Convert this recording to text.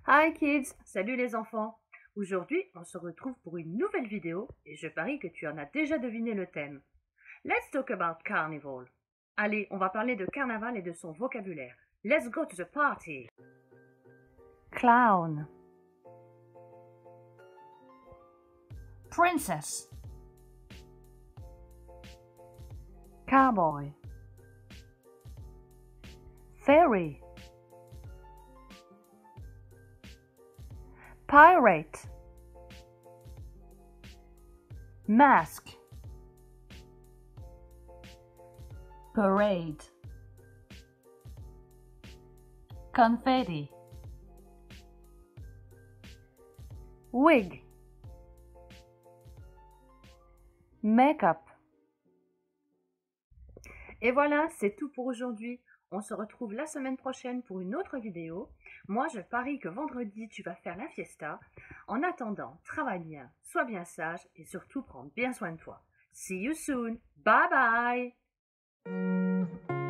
Hi kids, salut les enfants. Aujourd'hui, on se retrouve pour une nouvelle vidéo et je parie que tu en as déjà deviné le thème. Let's talk about carnival. Allez, on va parler de carnaval et de son vocabulaire. Let's go to the party. Clown, Princess, cowboy, fairy, pirate, mask, parade, confetti, wig, makeup. Et voilà, c'est tout pour aujourd'hui. On se retrouve la semaine prochaine pour une autre vidéo. Moi, je parie que vendredi, tu vas faire la fiesta. En attendant, travaille bien, sois bien sage et surtout prends bien soin de toi. See you soon. Bye bye.